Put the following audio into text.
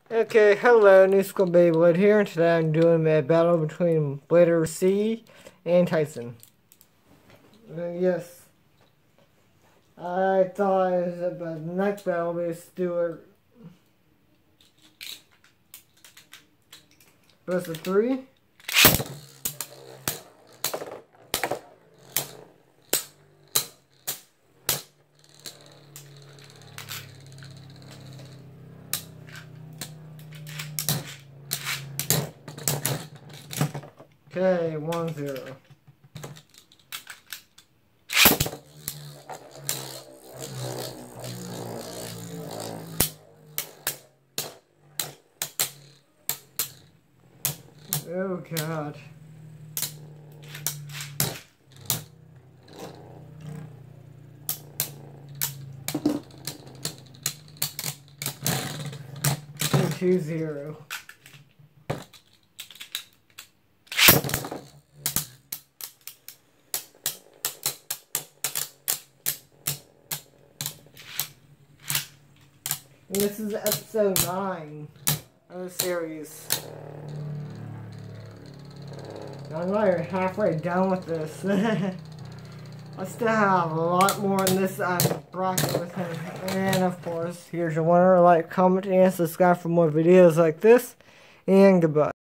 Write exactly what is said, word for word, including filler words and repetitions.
Okay, hello, New School Beyblade here, and today I'm doing a battle between Blader C and Tyson. Uh, yes, I thought it was about the next battle, but it's Stewart versus three. Okay, one zero. Oh god. Two zero. And this is episode nine of the series. I'm not even halfway done with this. I still have a lot more in this uh, bracket with him. And of course, here's your winner. Like, comment, and subscribe for more videos like this. And goodbye.